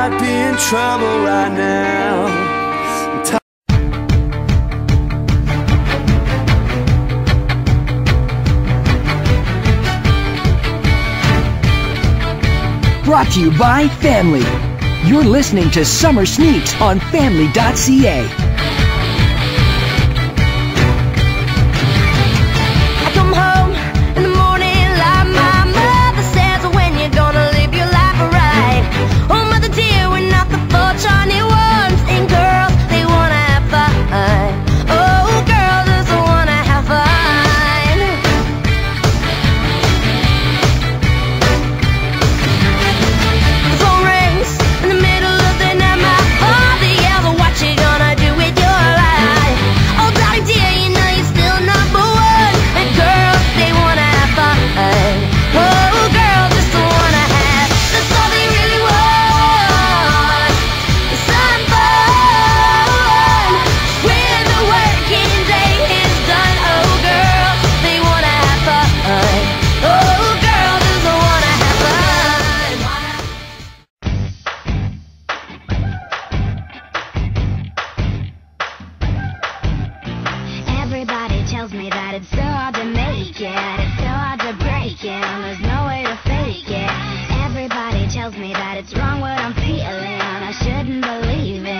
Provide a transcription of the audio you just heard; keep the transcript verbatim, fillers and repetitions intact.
might be in trouble right now. Brought to you by Family. You're listening to Summer Sneaks on family dot c a. I come home in the morning like my mother says, when you're gonna live your life right. Oh, mother dear, we're not the fortunate ones, and girls, they wanna have fun. Oh, girls just wanna have fun. The phone rings in the middle of the night. My father yells, what you gonna do with your life? Oh, darling dear, you know you're still number one, and girls, they wanna have fun. Oh, girls just wanna have, that's all they really want. Some fun when the working day is done. Oh, girls, they wanna have fun. Oh, girls just wanna have fun. Everybody tells me that it's so hard to make it, it's so hard to break it, and there's no way to fake it. Everybody tells me that it's wrong what I'm feeling, I shouldn't believe it.